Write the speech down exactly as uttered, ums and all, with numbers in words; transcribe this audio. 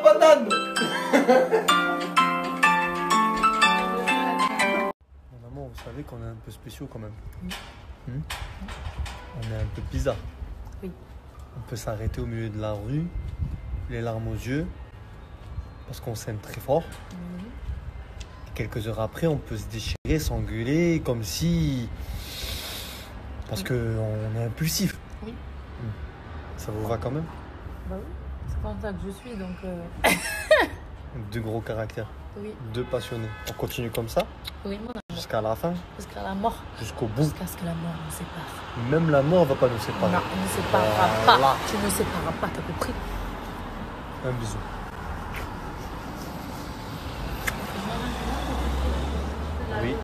patate. Mon amour, vous savez qu'on est un peu spéciaux quand même. Oui. Hmm? On est un peu bizarre. Oui. On peut s'arrêter au milieu de la rue, les larmes aux yeux, parce qu'on s'aime très fort. Oui. Et quelques heures après, on peut se déchirer, s'engueuler, comme si... Parce Oui. qu'on est impulsif. Oui. Hmm. Ça vous va quand même? Bah oui, c'est comme ça que je suis, donc... Euh... Deux gros caractères. Oui. Deux passionnés. On continue comme ça? Oui, mon amour. Jusqu'à la fin? Jusqu'à la mort. Jusqu'au bout? Jusqu'à ce que la mort nous sépare. Même la mort ne va pas nous séparer. Non, on ne séparera Voilà. pas. Tu ne sépareras pas, t'as compris? Un bisou.